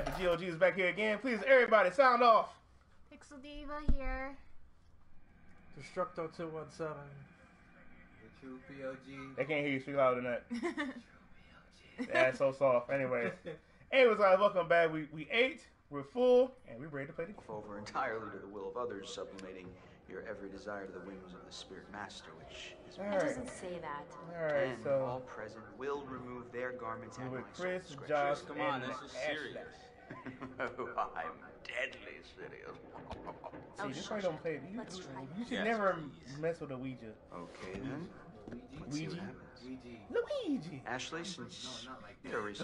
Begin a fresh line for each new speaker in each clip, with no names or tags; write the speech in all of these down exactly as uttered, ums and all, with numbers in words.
Alright, the G O G is back here again. Please, everybody, sound off.
Pixel Diva here.
Destructo two one seven.
The true P O G.
They can't hear you speak louder than that. That's so soft. Anyways. Anyways, guys, welcome back. We we ate, we're full, and we're ready to play the game.
Over entirely to the will of others, sublimating your every desire to the whims of the spirit master, which is
All
It
right.
doesn't say that.
Alright,
and
so
all present will remove their garments and
with
my
Chris,
soul
Josh,
scratches.
Come on,
and
this is
Ashley.
serious.
I'm deadly serious.
See,
Oh,
this
shush.
probably don't play. You,
Let's try.
you should
Yes,
never
please.
mess with a Ouija.
Okay then. Let's see what
Ouija?
happens.
Ouija.
Luigi.
Ashley, since
No, not like
you're a recent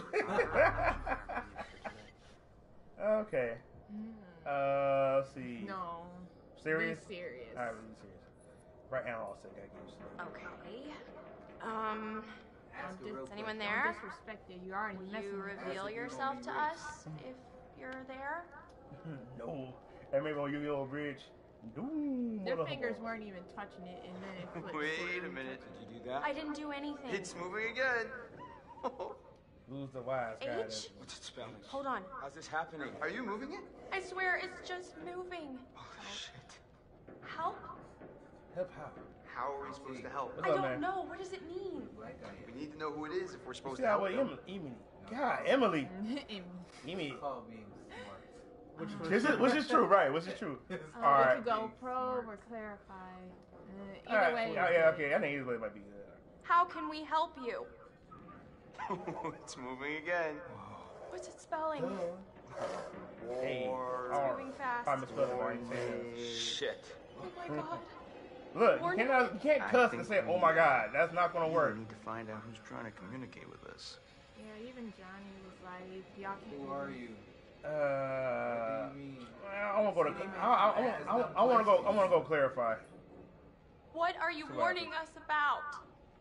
Okay. Uh, let's see.
No.
Serious?
Be serious.
Alright, really serious. Right now, I'll say that game.
Okay. Um,
Ask her
Don't
real
is
quick.
anyone
Don't
there?
disrespect it. You already
Will
messing
you
with
reveal
Ask if you
yourself
don't
to
be
us if you're there?
No. That maybe on Yu-Gi-Oh! Bridge. Doom.
Their
motherfucker.
fingers weren't even touching it, and then it flipped.
Wait a minute.
Did you do that?
I didn't do anything.
It's moving again.
Who's the wise guy?
H?
What's it spelling?
Hold on.
How's this happening?
Are you moving it?
I swear it's just moving.
Oh shit.
Help?
Help how?
How are we supposed to help?
What's
I
up,
don't
man?
know. What does it mean?
Black guy.
We need to know who it is if we're
You
supposed
see
to
how
help
way
them.
Emily, Emily. God, Emily. Emily.
Call being smart.
Which, which, is, which is true, right? Which is true.
Uh,
All
we
right.
could go probe or clarify. Uh,
All
either
right.
way.
Yeah, yeah, okay. I think either way might be good.
How can we help you?
It's moving again.
What's it spelling?
Hey,
War.
R.
Moving fast.
I misspelled it. I ain't saying that.
Shit.
Oh my god.
Look, you
Warning.
cannot, you can't
I
cuss
think
and say,
we
"Oh my God," that's not gonna
We
work.
need to find out who's trying to communicate with us.
Yeah, even Johnny was like, y'all can.
Who are you?
Uh,
What do you mean?
well, I want to go to. I, I, I, I, I want to go. I want to go clarify.
What are you
what
warning us about?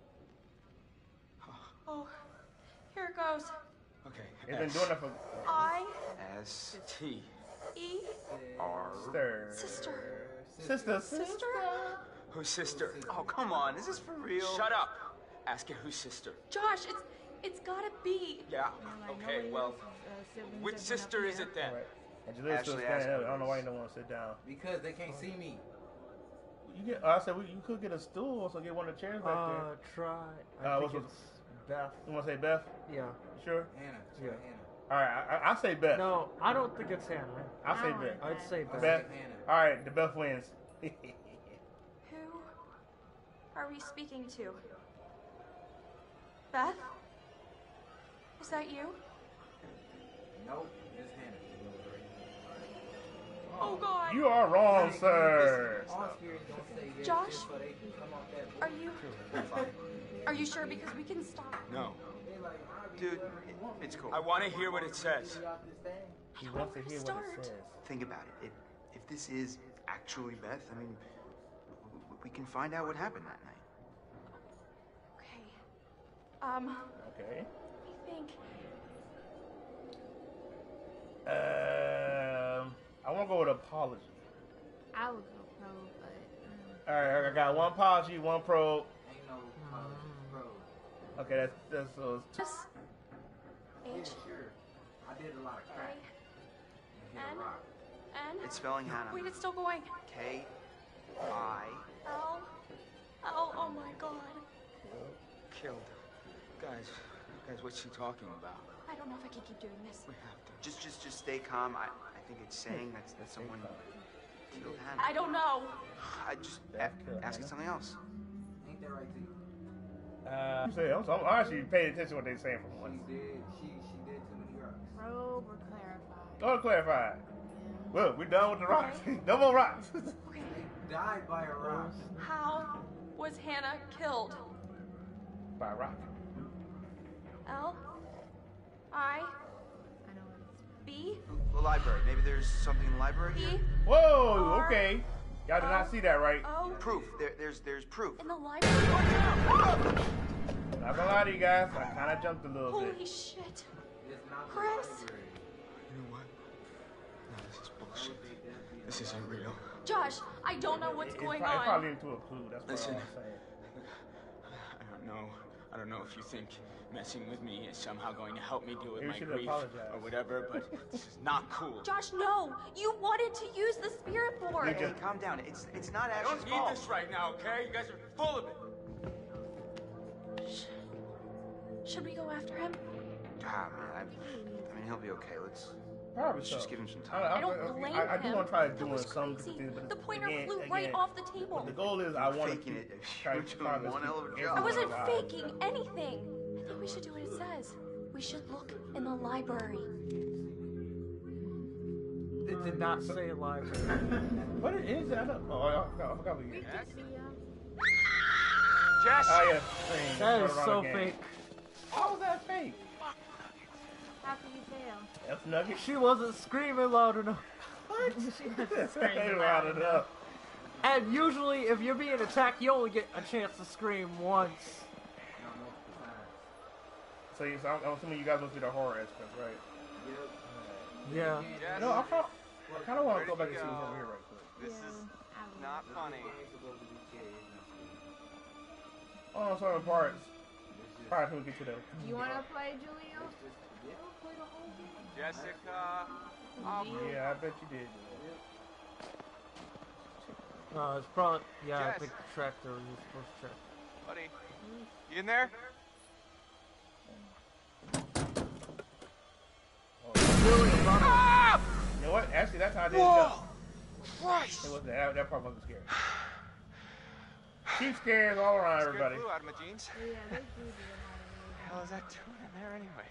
Oh, here it goes.
Okay.
It's been
S.
doing that for
I
S
T.
E
R.
sister,
sister.
sister,
Sister?
Who's sister?
Oh come on, is this for real?
Shut up. Ask her who's sister.
Josh, it's it's gotta be.
Yeah.
Like,
Okay.
nobody
Well,
else's, uh, siblings
which
have been
sister
up
is
here.
it then?
All right. And Jaleel still
Ashley,
standing
ask
up.
her
I don't know why you
please.
don't want to sit down.
Because they can't see me.
You get. I said we, you could get a stool, so get one of the chairs back
Uh, try. I
Uh,
think
what's-
it's Beth.
there. You want to say Beth?
Yeah.
You sure?
Hannah.
Yeah.
Hannah.
All right. I, I, I say Beth.
No, I don't think it's Hannah.
I say
I don't
Beth.
like
I'd say
I'll
Beth.
Beth.
say Hannah.
All right. The Beth wins.
Who are we speaking to? Beth? Is that you?
Nope. It's Hannah.
Oh god.
You are wrong,
Hey,
sir.
listen, all spirits don't say yes
Josh?
just so they can come off that
Are you Are you sure? Because we can stop.
No.
They like, I'll be
Dude,
wherever you want me
it's
to
cool.
I want to hear what it says.
get off this thing.
He
I
wants to
don't
hear
know
what
where
it
to
says.
Think about it. If, if this is actually Beth, I mean, w- we can find out what happened that night.
Okay. Um,
Okay.
I think
Um, I want to go with apology.
I would go probe, but. Um,
All right, I got one apology, one probe.
Ain't no college pro.
Okay, that's that's so.
just
Yeah,
H
sure. I did a lot of
A
crack. And hit
N
a rock.
N.
It's spelling Hannah.
Wait, it's still going.
K I
L L. Oh my god.
Killed. Guys, guys, what's she talking about?
I don't know if I can keep doing this.
We have to.
Just, just, just stay calm. I, I think it's saying that that someone killed Hannah.
I don't know.
I just
Beth
a-
killed
ask it
Hannah?
something else.
Ain't that right to you?
Uh, I'm, saying, I'm, I'm actually paying attention to what they're saying for
She
once.
did. She she did too many rocks.
probe or clarify.
Go to clarify. Well, we're done with the rocks. No more rocks.
Okay.
They died by a rock.
How was Hannah killed?
By a rock.
L I
I know what it's.
B
The library. Maybe there's something in the library
E
here.
Whoa,
R-
okay. Y'all did not see that, right?
O
Proof. There, there's, there's proof.
in the library. Oh,
Not gonna lie to you guys, I kind of jumped a
no.
little bit.
Holy shit.
It's not the
Chris?
library.
You know what? No, this is bullshit. This isn't real.
Josh, I don't know what's
It's
going
probably, it's
on.
probably into a clue. That's what
Listen.
I'm saying.
I don't know. I don't know if you think messing with me is somehow going to help me deal with
Maybe
my
you should
grief
apologize.
or whatever, but this is not cool.
Josh, no! You wanted to use the spirit board!
Hey, calm down. It's it's not
I
Ash's
don't need
fault.
this right now, okay? You guys are full of it.
Should we go after him?
Ah, man. I, I mean, he'll be okay. Let's
Probably
let's
so.
just give him some
I,
time.
I don't blame
I, I do
him.
want to try
That
doing
was
some
crazy.
things, but
The pointer
again,
flew
again,
right off the table.
But the goal is I want to
Faking it.
try
You're
to
doing
try to
one
keep
hell of a job.
everyone
I wasn't
alive.
faking anything. I think we should do what it says. We should look in the library.
It did not say library.
What it is? I don't. Oh, I forgot, I forgot what you.
Yes?
Video.
Jess!
Oh yeah. Scream.
That
Turn
is
around
so
again.
fake.
How was that fake?
How can you tell?
F Nugget.
She wasn't screaming loud enough.
What?
She wasn't
Ain't
screaming
loud
loud
enough.
And usually, if you're being attacked, you only get a chance to scream once.
Not multiple times.
So, you, so I'm, I'm assuming you guys went through the horror aspect, right?
Yep.
Yeah.
Jess,
No, I kind I kind of want to
Where
go
did
back
you
and see
go?
who's over here right quick.
this
Yeah,
is
I would.
not funny.
Ain't supposed to be kids.
Oh, certain parts.
It's just-
Prior to we get to the.
Do you want to play, Julio?
it's just- yeah.
Play the whole game.
Jessica. Oh,
Yeah, I bet you did.
No, it's probably, yeah, I
Jess.
think the tractor was supposed to track.
buddy. You in there? Ah!
You know what? Actually, that's how I did it.
Whoa!
It
Christ!
wasn't that. That part wasn't scary. Keep scares all around
Scared
everybody.
blue out of my jeans.
Yeah, they do do
What the hell is that doing in there anyway?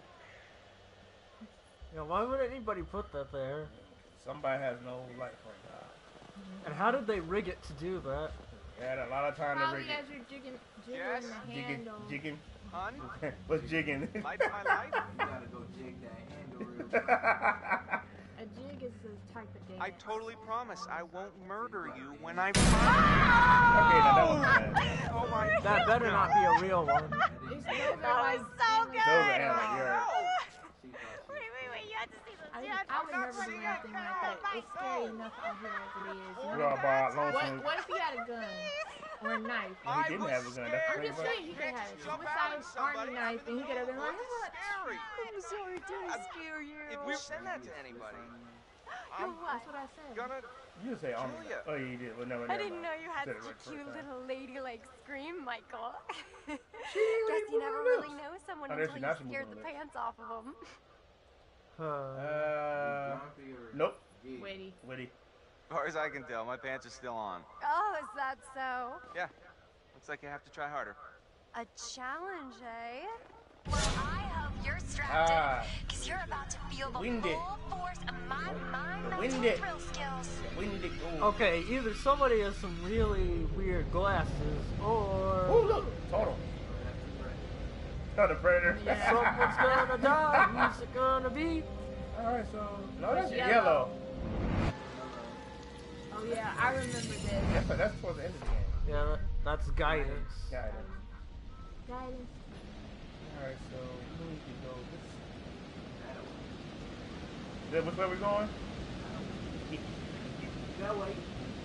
Yeah, why would anybody put that there?
Somebody has no life right now.
And how did they rig it to do that?
They had a lot of time to
Probably
rig
as
it.
you're jigging, jiggling
Yes?
the
Jigging,
handle.
jigging.
Hun?
What's jigging?
Light my light?
You gotta go jig that handle real quick.
A jig is a type of dance.
I totally promise I won't murder you when I
Okay, now that wasn't bad.
Oh my
That better not be a real one.
It's, those are like
so
handles.
good.
Those are animals, yeah.
She thought she
Wait, wait, wait, you have to see this.
I,
You have to
I would
see
never
this.
do anything like that. It's scary enough out here as it is.
We all bought
What,
lonesome.
what if he had a gun or a knife?
He didn't have a gun. That's
I'm
pretty
just
much.
saying he could have a suicide army knife and he could have been like, what?
Scary.
I'm sorry, did I scare you?
If we send that to anybody,
You're
I'm
what?
That's what I said.
gonna.
You just say army.
Julia.
Oh, yeah, you did. Well, never,
I
never
didn't
mind.
know you had
Said it
such a
right first
cute
time.
little ladylike scream, Michael. Guess you never really know someone
Oh, there's
until
your
you
natural
scared the
movement.
pants off of them.
Uh,
Uh,
grumpy or
nope.
jig.
Witty.
Witty.
As far as I can tell, my pants are still on.
Oh, is that so?
Yeah. Looks like you have to try harder.
A challenge, eh? Well, I hope you're strapped
Ah.
in, because you're about to feel the
Wind it.
full force of my mind
Wind
melting
it.
thrill skills.
Windy go.
okay, either somebody has some really weird glasses, or
Oh, look. Total. Oh, the predator.
Yeah.
someone's gonna die. Who's it gonna be?
Alright, so. No, that's
Yellow.
yellow.
Oh yeah, I remember this.
That's, that's towards the end of the game.
Yeah, that, that's guidance.
Got it.
Guidance.
Alright, so. We need to go this. Is that which way we're going?
That way.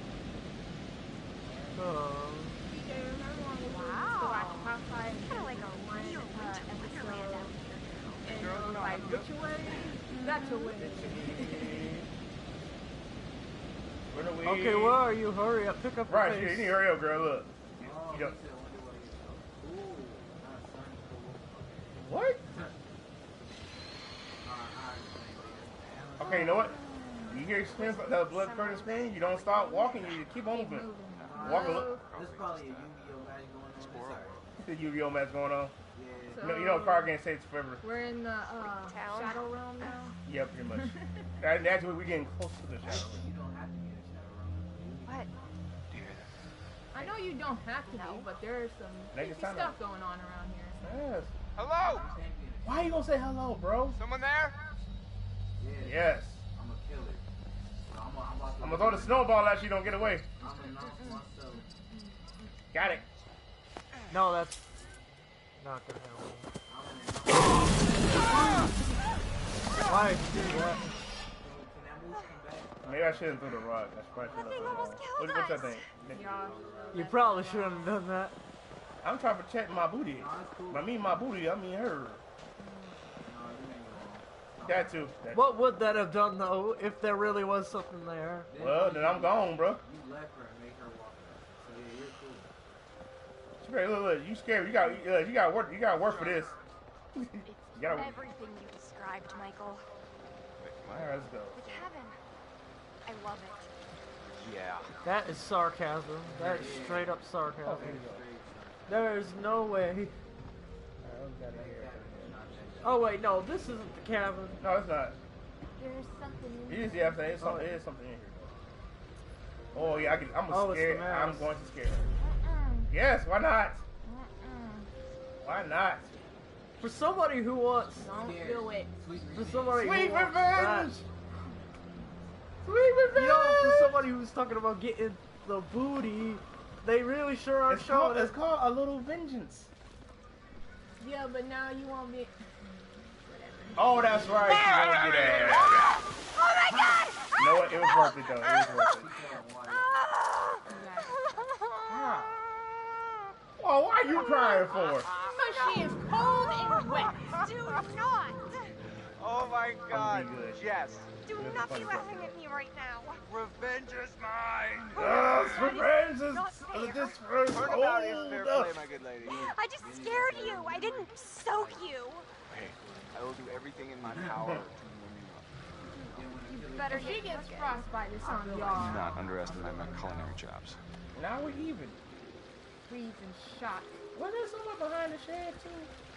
Um,
D J, remember when we went to
Wow.
watch Popeye?
Kind of like a
one
real
uh,
winter wonderland
episode,
out here.
and it was like, which way? That's a way.
Run away.
okay, where are you? Hurry up, pick up the
Right
pace.
here. You need to hurry up, girl. Look.
Oh,
You
he
don't-
said wonder what he- Ooh, not sunny, cool.
What?
Uh, I
Okay, you know what? You hear screams, the blood curtain scream, you don't stop walking, you keep on
Keep
moving.
moving.
Walk a little.
This is probably a Yu-Gi-Oh match going on.
Squirrel.
The Yu-Gi-Oh match going on.
Yeah.
You know, you know card game takes forever.
We're in the uh,
Town.
Shadow Realm now.
Yeah, pretty much. And actually, we're getting close to the shadow.
You don't have to be in Shadow Realm.
What?
I know you don't have to
No.
be, but there's some
Make
freaky
it sound
stuff going on around here.
Yes.
Hello?
Why you gonna say hello, bro?
Someone there?
Yeah.
Yes.
I'm gonna kill it. I'm, I'm about to.
I'm gonna throw the snowball at you, don't get away.
I'm gonna announce myself.
Got it.
No, that's not gonna happen.
I'm gonna announce.
Why did you do that?
Can that moose come back?
Maybe I shouldn't throw the rock. I should probably
That
shouldn't
thing
have
almost
thrown the rock.
killed
What, what's that
us.
thing?
Y'all.
You probably shouldn't have done that.
I'm trying to protect my booty. I mean my booty, I mean her. That too. That
What would that have done though if there really was something there?
Well, then I'm gone, bro.
You left her and made her walk her. So yeah, you're cool.
She ready, look, look, you scared. You got, uh, you got work. You got work for this. you gotta.
Everything you described, Michael.
All right, let's go.
The cabin. I love it.
Yeah.
That is sarcasm. That is straight up sarcasm.
Oh, here you go.
There's no way.
All right, we got it here.
Oh wait, no, this isn't the cabin.
No, it's not.
There's something in
It is, yeah, I'm saying it's something, it is something in here. Oh yeah, I can, I'm
Oh, it's
scared.
the
I'm
mouse.
going to scare her.
Uh-uh.
Yes, why not?
Uh-uh.
Why not?
For somebody who wants,
Don't do it.
Sweet
for somebody
Sweet
who wants that,
revenge. Sweet revenge.
you know, for somebody who's talking about getting the booty, they really sure aren't
It's called,
showing
it's
it.
called a little vengeance.
Yeah, but now you won't be.
Oh, that's right. She won't do that.
Oh my god!
You know what? It was worth it though. It was worth it.
Ah.
Oh, why are you crying for?
Because she is cold and wet.
Do not!
Oh my God.
be good.
Yes.
Do
That's
not
funny
be laughing at me right now.
Revenge is mine.
Yes, revenge is
Not
is
fair.
this first
Turn about is
hold
fair
up.
play, my good lady.
I just scared you. I didn't soak you.
Hey, I will do everything in my power to warm you up.
You better
If she
get
gets
cooking.
frostbite, it's on
Do
y'all.
not underestimate my culinary chops.
Now we're even.
Freezing shock.
Well, there's someone behind the shed too.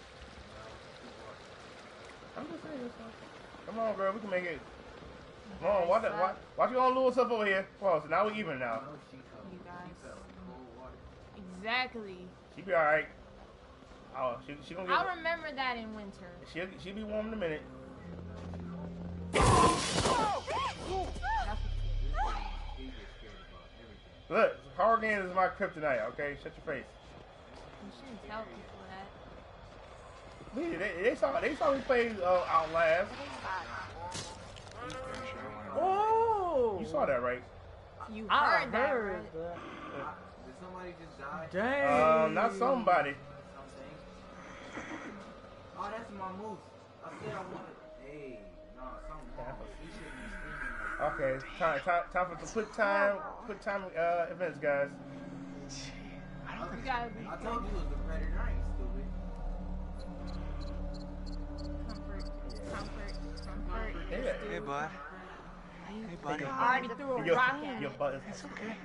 I'm just saying. Come on, girl. We can make it. Come on. Watch that. Watch, watch you gonna lose stuff over here. Well, so now we're even now.
You guys. Exactly.
She be all right. Oh, she she gonna get.
I'll remember that in winter.
She she be warm in a minute. Look, hard games is my kryptonite. Okay, shut your face.
You shouldn't tell people that.
Me, they, they saw they saw me play uh, Outlast.
Oh!
You saw that, right?
You
I
heard that,
heard
right?
that.
Did somebody just die?
Dang.
Um, not somebody.
Something? Oh, that's my moose. I said I wanted. Hey, no, something wrong. He shouldn't be screaming like
Okay, time time time for some quick time quick time uh, events, guys.
I don't
You gotta be
that. I told you it was the predator. I ain't stupid.
comfort, comfort, comfort.
Yeah.
Hey, bud. Hey, buddy.
I already threw a
Your,
rock at
your
it.
butt is
It's okay.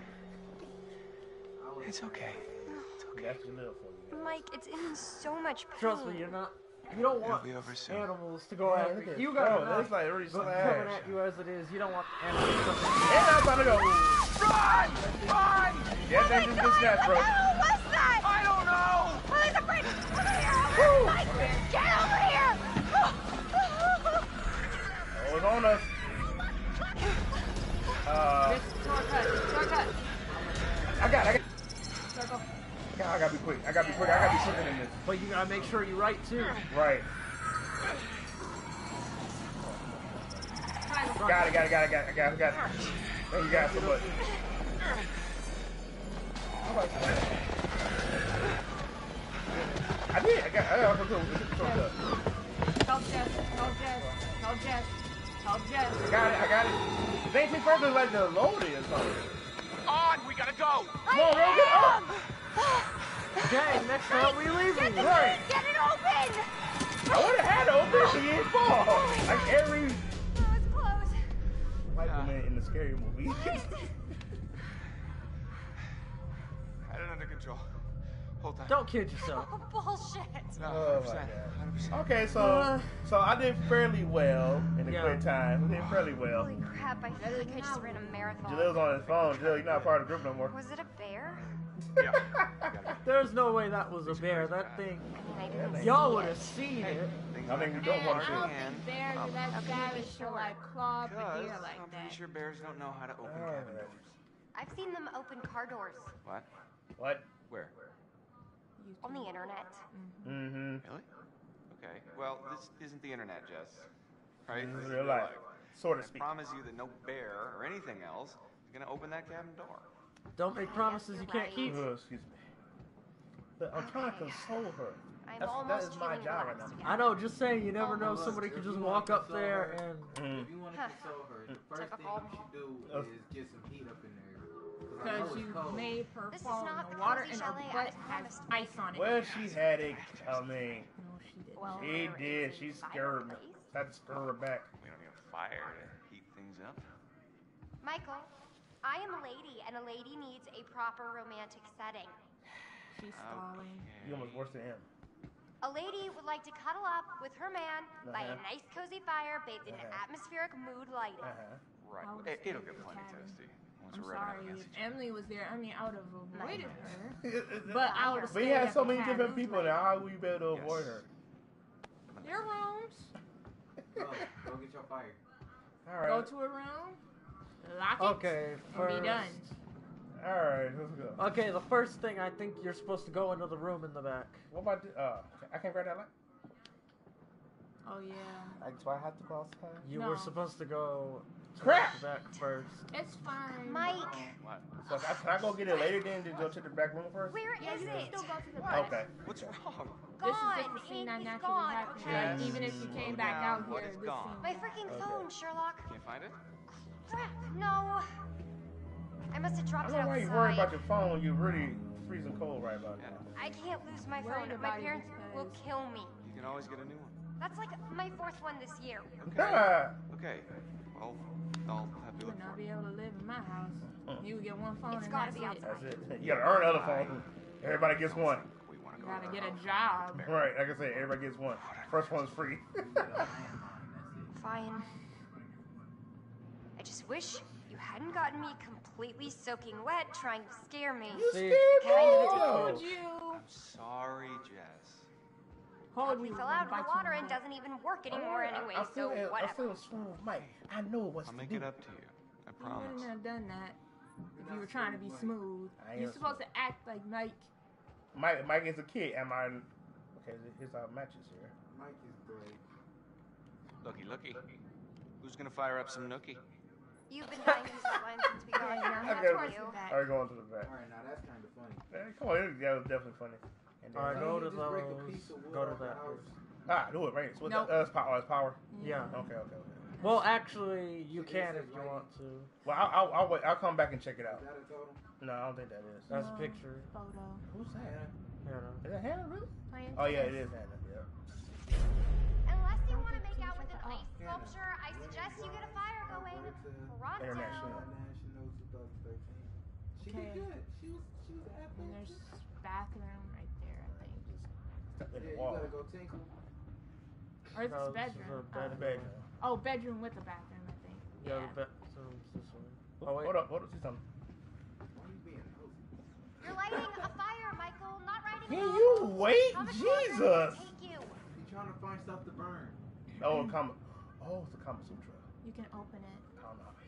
It's okay.
that's your little for you.
Mike, it's in so much pain.
Trust me, you're not. You don't
It'll
want
be over soon.
animals to go
Yeah,
after
look
you.
at
You
it.
got
Oh,
enough
that's like really
but
slash.
coming at you as it is. You don't want animals to come.
And now it's time to go.
Run! Run!
Yeah, that's just this snap, bro.
What the hell was that?
I don't know!
Oh, there's a bridge. Over here, over here. Mike, get over here.
Oh, it's on us. Uh,
Just shortcut, shortcut.
I got, I got,
Circle.
I gotta be quick. I gotta be quick. I gotta be quicker than this.
But you gotta make sure you're right too.
Right.
Triangle.
Got it, got it, got it, got it, got it, got it. Thank you guys so much. I did. I got. I got some good.
Help Jess, help Jess, help Jess, help Jess.
I got it. I got it. They think first like the loaded or something.
On! We gotta go!
Come on, bro, get up.
Dang, next time we leaving.
Right.
Get it open.
I would have had it open so you didn't fall. Like every
Oh, it's closed.
white woman in the scary movie.
Had it under control. Hold on.
Don't kid yourself.
Oh, bullshit.
No,
Oh,
one hundred percent.
my God.
one hundred percent.
Okay, so
Uh.
so I did fairly well in the
Yeah.
quick time. I did fairly well.
Holy crap, I feel like I just ran a marathon.
Jalil's on his phone. Jalil, you're not part of the group no more.
Was it a bear?
Yeah.
There's no way that was a bear. That thing.
I mean, I didn't
Y'all
see
would
it.
have seen it.
Things
I think we
like
don't want
I
to
don't
see it.
think bears are that
Okay,
savage to
sure.
like claw up a
Because
deer like
I'm pretty
that.
sure bears don't know how to open
Alright.
cabin doors.
I've seen them open car doors
What?
What?
Where?
on the internet.
Mm-hmm.
Really? Okay. Well, this isn't the internet, Jess. Right?
This
This
is real life. So to
I
speak.
promise you that no bear or anything else is gonna open that cabin door.
Don't make promises you can't keep.
Oh, excuse me. Look, I'm trying to
Okay.
console her.
I'm
That's, that
almost
is my
feeling
job right
relaxed
now.
again.
I know, just saying, you never know,
Almost.
somebody could
If
just
you
walk
wanna
up there
console
and...
Mm.
If you want to
Huh.
console her, the first
Typical.
thing you should do
Uh,
is get some heat up in there. 'Cause I
Because
know
you
it's cold.
made her
This is
fall
not
in
the
the water
cozy
and her
chalet I
butt
was
has
promised.
ice on it.
Well, she had a. I mean,
No, she didn't.
Well,
she
there
did.
is
She
a
scared me.
fireplace.
I had to stir her back.
We don't need a fire to heat things up.
Michael, I am a lady, and a lady needs a proper romantic setting.
She's stalling.
You almost worse than him.
A lady would like to cuddle up with her man by a
Uh-huh.
nice cozy fire bathed in
Uh-huh.
atmospheric mood lighting.
Uh-huh.
Right.
I would
It,
stay
it'll
in
get
the
plenty
cabin.
toasty once
I'm
we're rubbing up
sorry,
against
if
each other.
Emily was there, I mean, I would have avoided her.
But
But I would have
we
stayed
had
at
so
the
many
cabin.
different people now. How we be able to
Yes.
avoid her?
Your rooms.
Go, go get your fire.
All
Go
right.
to a room. Lock it.
Okay,
And
first...
be done.
All right. Let's go.
Okay, the first thing, I think you're supposed to go into the room in the back.
What about the, uh? I can't grab that light.
Oh yeah.
Like, do I have to go outside?
You
No.
were supposed to go to
Crap!
the back first.
It's fine.
Mike,
What?
So I, can I go get it later then? To go to the back room first?
where
Yeah,
is
you can
it?
still go to the back.
Okay.
What's wrong?
This is
Gone.
just the scene that
Andy's
naturally
gone.
happens.
Okay.
Like, even if you came
Slow
back
down.
out
What
here,
is
this
gone?
scene.
My freaking
Okay.
phone, Sherlock.
Can't find it?
Crap. No. I must have
I
dropped
don't
it
know why
outside.
you worry about your phone. You're really freezing cold right about now.
I can't lose my
Worried
phone. My
about it
parents will
because-
kill me.
You can always get a new one.
That's like my fourth one this year.
Ah.
Okay. Well, I'll have
You
to
would
look
not
for
be
it.
able to live in my house.
Mm.
You would get one phone
It's
and
gotta
that's
be
it.
outside.
That's it. You gotta earn another phone. Everybody gets one.
We want to
You
go
gotta
to
get
our
a
house.
job.
Right. Like I said, everybody gets one. First one's free.
You get a landline, that's
Fine. I just wish you hadn't gotten me completely soaking wet trying to scare me.
See,
Kind of
Oh.
Told you.
I'm sorry, Jess.
Hold
We
you.
fell out of
bite
the
you
water
in
and
the butt.
doesn't even work anymore anyway,
I
so
feel, I
whatever.
feel smooth, Mike. I know what's
I'll
to
make
do.
it up to you. I
You
promise.
wouldn't have done that if
You're
you were
not
trying to be
smooth,
smooth.
I am
You're supposed to act like Mike.
Mike, Mike is a kid. Am I? Okay, here's our matches here.
it. Mike is great.
Looky, looky. Who's gonna fire up some nookie?
You've been dying to use that line since we got
Yeah,
here.
now
That's
Okay.
for
towards
you.
the back.
All right, going to the back.
Alright, now that's kind of funny.
Hey, come on, that was definitely funny. And then,
All right,
Why
go
don't
to
you just break a
those.
piece of wood
Go to
off the
that
house?
first.
ah, do it right. So what's
Nope.
that? Uh, it's power. Oh, it's power.
Yeah.
Okay, okay, okay.
Well, actually, you
It
can
says
if you
right
want to.
Well, I'll, I'll, I'll wait. I'll come back and check it out.
Is that a total?
No, I don't think that is.
That's a
No.
picture.
Photo.
Who's that?
You know.
Is that Hannah really?
Playing
Oh yeah, it
tennis.
is Hannah. Yeah.
Unless you
Don't
want to
think
make out
she's
with an
like,
ice
oh.
sculpture, I suggest you get a fire going. Pronto.
International.
National twenty thirteen. She did
Okay.
good. She was she was an
And
athlete.
there's bathroom right there, I think.
Stuck in
Yeah,
the
you
wall.
gotta go tinkle.
Or is
No,
this
this is
bedroom?
a
Oh.
The bedroom.
Oh, bedroom with a bathroom, I think.
Yeah,
Yeah.
the bedroom's this way.
Oh,
Oh, wait.
hold up, hold up, see something.
Why are you being nosy?
You're lighting a fire, Michael, not riding
Can
a
you
novel.
wait?
Comic book, where
Jesus.
will it take you?
He's trying to find stuff to burn.
Oh, a Kama. Oh, it's a Kama Sutra.
You can open it.
I don't know.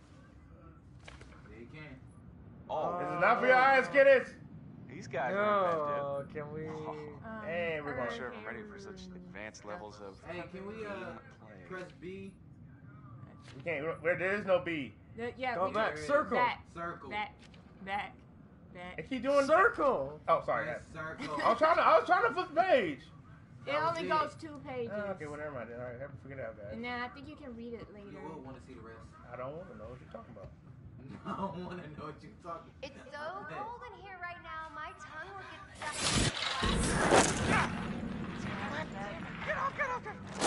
Yeah, you can.
Oh,
This is not for your eyes, kiddies.
these guys are inventive.
No, can we?
Um,
And we're
I'm
gonna-
not sure if I'm ready for such advanced levels of
Hey, can we uh
gameplay.
press B?
We can't. Where there is no B.
The- yeah,
Go
we
back,
can-
circle.
Back,
Circle.
back, back, back.
They keep doing.
Circle.
Oh, sorry.
Press circle.
I was trying to. I was trying to flip the page.
It
That was
only
it.
goes two pages.
Oh, okay, well, never mind. Then. All right, have to figure it out, guys.
And then I think you can read it later.
You will want to see the rest.
I don't want to know what you're talking about.
I don't want to know what you're talking about.
It's so cold in here right now, my tongue will get stuck.
Get off, get off, get off!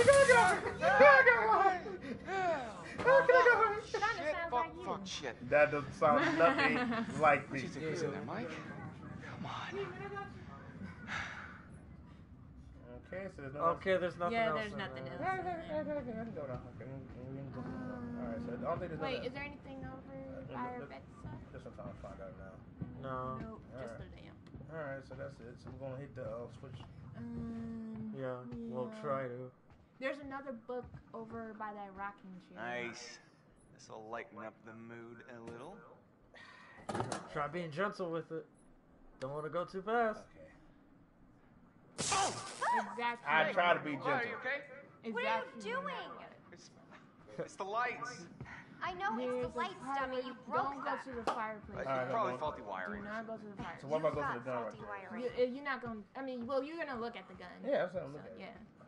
Kinda
Shit,
sounds
fuck,
like you.
fuck, shit.
That doesn't sound nothing like
What
me.
you think is in there, Mike? Come on.
Okay, so there's no.
Okay, there's nothing
Yeah,
else.
there's
in
nothing
there.
else.
Okay, okay, okay, okay, let's go now. Okay, we can go. All right, so I don't think there's
Wait,
nothing.
is there anything over
Uh,
by our
look-
bedside?
Just what I'm trying to find out now.
No.
Nope, just
Alright.
the lamp.
All right, so that's it. So we're gonna hit the uh, switch.
Um,
Yeah, we'll
yeah.
try to.
There's another book over by that rocking chair.
Nice. This'll lighten up the mood a little.
Try being gentle with it. Don't want to go too fast.
Okay.
Exactly.
I try to be gentle.
What, are you okay?
What are you
Exactly.
doing?
It's, it's the lights.
I know
There's
it's
a
the lights,
fire-
dummy. You broke
Don't go
that.
to the fireplace.
It's
Alright,
probably
no, no.
faulty
Do
wiring.
not go to the fireplace.
So what about
You've
going to
got
the gun right
faulty
there?
wiring.
You, you're not gonna. I mean, well, you're gonna look at the gun.
Yeah, that's what I'm
So,
looking at.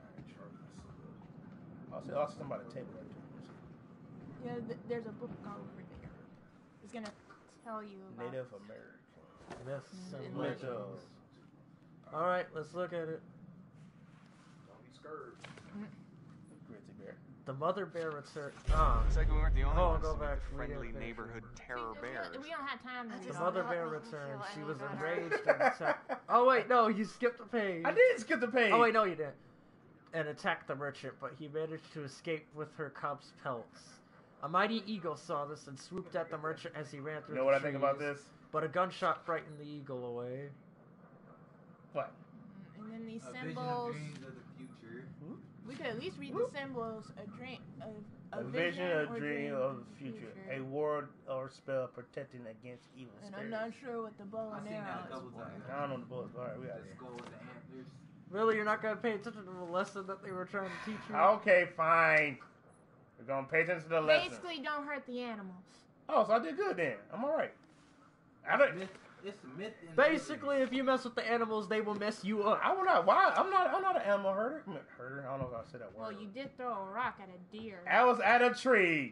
yeah.
I'll see, I'll see somebody at the table right
Yeah. Th- there's a book over there. It's gonna tell you
there.
about.
Native American.
Myths and
Mm,
legends. All right, let's look at it.
Don't be scared.
Grizzly bear.
The mother bear return. Ah,
Looks like we weren't the only
Oh,
ones
go
to meet
back.
the
We
friendly
didn't finish
neighborhood
See,
terror
we-
bears.
We don't have time to
That
do
the
does
all
mother
not
that.
bear
make me feel
returned. She
any
was
better.
enraged and attacked. Oh wait, no, you skipped a page.
I did skip the page.
Oh wait, no, you didn't. And attacked the merchant, but he managed to escape with her cub's pelts. A mighty eagle saw this and swooped at the merchant as he ran
You
through
know
the
what I think about
trees,
this?
But a gunshot frightened the eagle away.
What?
And then these
A vision of
symbols.
dreams of the future.
We could at least read the symbols. A dream. A,
A vision, a
or
dream of the future. A ward or spell protecting against evil
And
spirits.
I'm not sure what the bow
I
and
seen that a
arrow is
couple
for.
times.
I don't know the bullets. All right, we got
The
it.
skull with the antlers.
Really, you're not gonna pay attention to the lesson that they were trying to teach you?
Okay, fine. We're gonna pay attention to the lesson.
Basically, don't hurt the animals.
Oh, so I did good then. I'm all right. I don't.
Myth, it's a myth. In
Basically, if you mess with the animals, they will mess you up.
I will not. Why? I'm not. I'm not an animal herder. I mean, herder. I don't know if I said that word.
Well, you did throw a rock at a deer.
I was at a tree.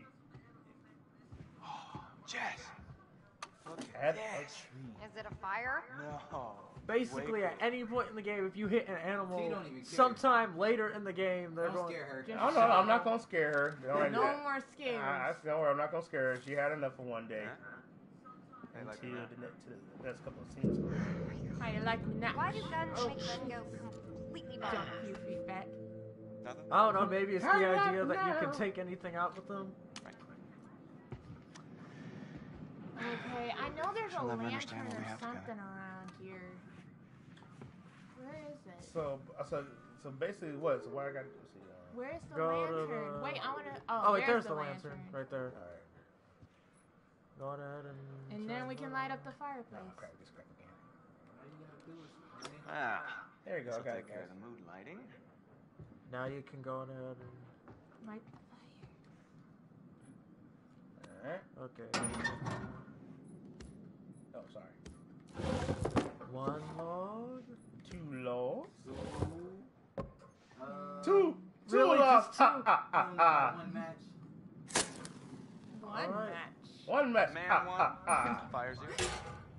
Jess! Look
At
at
a
this!
tree.
Is it a fire?
No.
Basically,
Wait.
at any point in the game, if you hit an animal,
She don't even care.
sometime later in the game, they're
Don't
going.
scare her.
Just-
I don't know. I'm not gonna scare her. Don't worry.
No more scares.
I, I, don't worry. I'm not gonna scare her. She had enough for one day.
Huh? They like
Until
it
the, next, to the next couple of scenes.
How you like me now?
Why do guns
Oh,
make men go completely
Jump
bananas?
a few feet back.
now? Nothing?
I don't know. Maybe it's the
Hurry up
idea that you
now.
can take anything out with them.
Right.
Okay, I know there's a
She'll never
lantern
understand what we
or
have together.
something around here. Where is it?
So, so, so basically, what? So what I got to see? Uh,
Where's the
Go to
lantern?
the-
Wait, I wanna. Oh,
Oh, wait,
there's,
there's the lantern right there.
all right.
Go ahead and.
And then we can light up the
No,
fireplace.
crap, this crap again.
All you gotta do is.
Ah.
There you go. I
This'll
got
take
it,
care
guys.
of the mood lighting.
Now you can go ahead and.
Light the fire.
All right.
Okay.
Oh, sorry.
One log.
Two logs.
Uh,
Two. Two
Really,
logs.
just two?
Ha, ha, ha,
only
ha.
got one match.
One
Alright.
match.
One match.
Man
Ha,
one.
ha, ha.
Fire zero.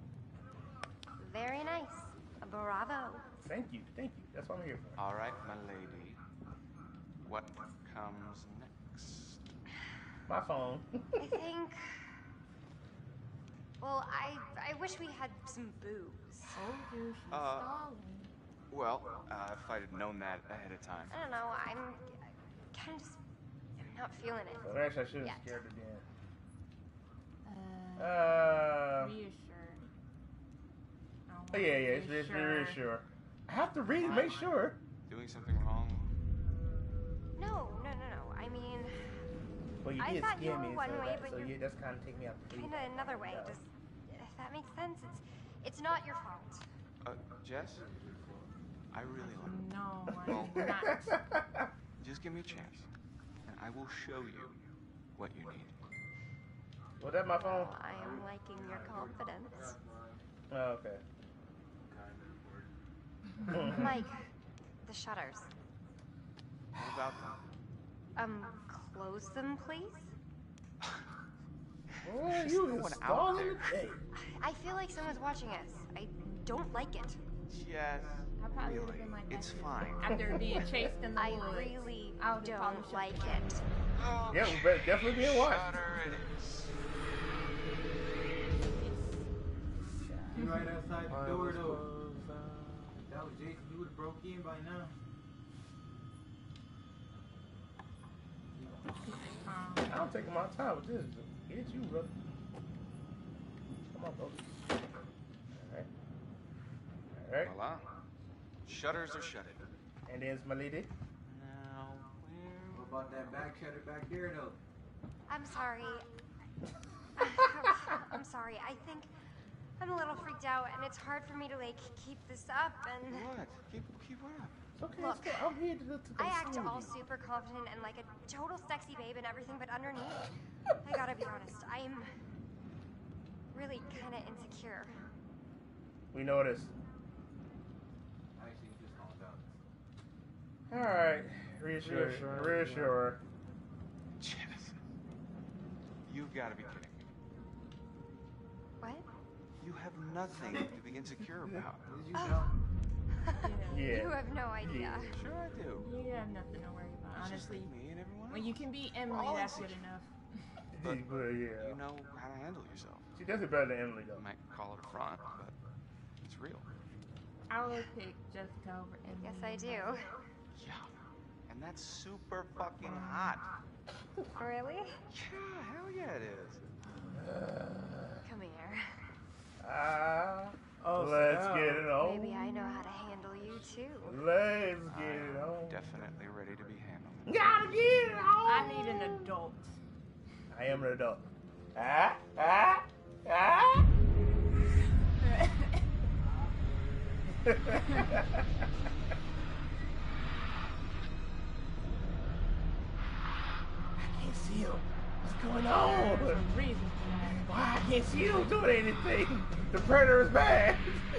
Very nice. Bravo.
Thank you. Thank you. That's what I'm here for.
All right, my lady. What comes next?
My phone.
I think. Well, I I wish we had some booze.
Oh, you she's
Uh,
stalling.
Well, uh, if I'd have known that ahead of time.
I don't know. I'm kind of just. I'm not feeling it.
Well, actually, I should have
Yeah.
scared her then.
Uh,
Uh.
reassured.
Oh, yeah, yeah. It's, it's very sure. I have to read it. Make sure.
Doing something wrong?
No, no, no, no. I mean,
Well, you
I
did
thought you
scare
were
me,
one
so,
way,
that,
but
so
you're
yeah, that's kind of take me out. the
kind
lead.
of another way.
No.
Does if that makes sense? It's it's not your fault.
Uh, Jess? I really like you.
No,
Well-
I'm not.
Just give me a chance, and I will show you what you need.
Was that my phone?
Well, I am liking your confidence.
Oh, okay.
Mike, the shutters.
What about them?
Um, close them, please.
Boy,
There's
you
no
is
one out
stalling
there.
today.
I feel like someone's watching us. I don't like it.
Jess,
I probably would have
really,
been like that
it's
too.
fine.
After being chased in the
I
woods.
really
I would've probably
don't
shut
like
the camera.
it.
Yeah, we better definitely be watched.
Shutter it is.
You right outside the
I
door
was
though.
close, uh,
If that was Jason, you would have broke in by now.
Um,
I'm taking my time with this. It's you, brother. Come on, brother. Alright. Alright.
Voila. Shutters are shuttered.
And there's my lady.
Now,
What about that back shutter back there though?
I'm sorry. I'm sorry. I think I'm a little freaked out, and it's hard for me to like keep this up. And
what? Keep, keep what up?
It's okay.
Look,
it's okay. I'm here to, to
I act
console
all
you.
super confident and like a total sexy babe and everything, but underneath, I gotta be honest, I'm really kind of insecure.
We noticed.
Actually, just calmed down.
All right, reassure,
Reassure,
reassure.
Jess, you've got to be kidding me.
What?
You have nothing to be insecure about.
Did you
Oh.
know?
Yeah.
You have no idea.
Yeah.
Sure I do.
You have nothing to worry about,
It's just
honestly.
like me and everyone
When you
else.
can be
We're
Emily,
all
that's good
insecure.
enough.
But
Well, yeah.
You know how to handle yourself.
She definitely better than Emily
You
though.
might call it a front, but it's real.
I would pick Jessica over Emily.
Yes, I do.
Yeah. And that's super fucking hot.
Really?
Yeah, hell yeah it is.
Come here.
Ah,
Oh,
let's
so-
get it on.
Maybe I know how to handle you too.
Let's get it
I'm
on.
definitely ready to be handled.
Gotta get it on.
I need an adult.
I am an adult. Ah, ah, ah. I can't see him. What's going on?
There's a reason for that.
Why I can't see him doing anything? The predator is bad.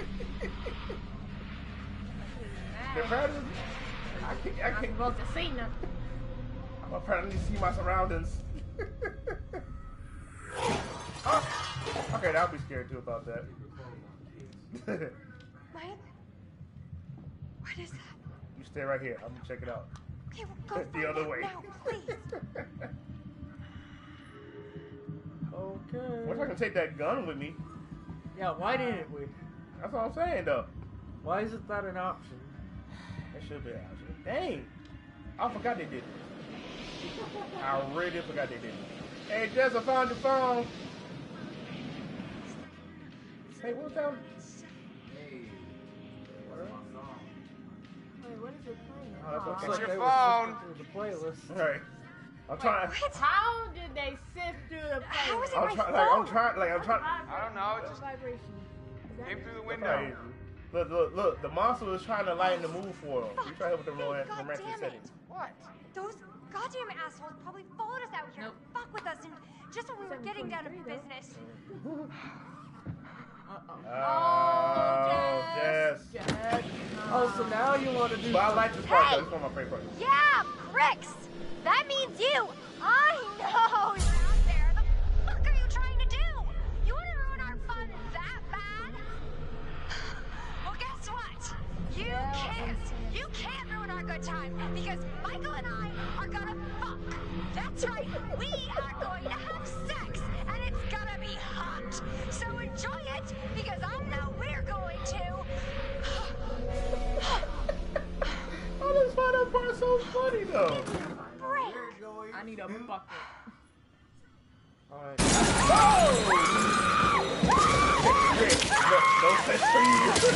The predator. I can't. I
I'm
can't.
supposed to see nothing.
I'm apparently see my surroundings. Oh, okay, I'll be scared too about that.
What? What is that?
You stay right here. I'm gonna check it out.
Okay, well, go
The
find
other
out
way.
now, please.
Okay.
What if I can take that gun with me?
Yeah, why didn't we?
That's what I'm saying though.
Why isn't that an option?
That should be an option. Dang. I forgot they did it. I really forgot they did it. Hey Jess, I found your phone. Hey, what's that?
Hey, what's my song?
Wait, what is it playing?
Oh, that's
Aw.
okay.
Looks like
your
they were
phone.
sifting through the playlist.
Alright. I'm trying.
What?
How did they sift through the
How is
playlist?
it
I'm
my
trying. Like I'm
phone?
trying. Like I'm trying.
I don't know, it just
Vibration. Is that
came
it?
through the
That's
window.
not easy. Look, look, look. The monster was trying to lighten the mood for him. He's trying to help with the
Fuck,
romantic,
God
romantic
damn it.
settings.
What?
Those goddamn assholes probably followed us out here
Nope.
to fuck with us, and just when we were getting down to
seven twenty-three
business.
Uh-oh.
Oh, Jess.
Jess.
Oh, so now you want to do
But I like this part.
Hey!
though. It's one of my favorite parts.
Yeah, pricks! That means you! I know you're out there! The fuck are you trying to do? You want to ruin our fun that bad? Well, guess what? You can't! You can't ruin our good time because Michael and I are gonna fuck! That's right, we are going to have sex and it's gonna be hot! So enjoy it because I know we're going to!
I just find that part so funny though.
Break!
I need a bucket.
Alright.
Rick, no, no sex for you.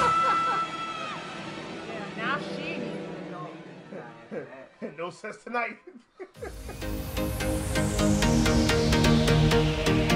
Yeah, now she needs an adult.
No sex tonight.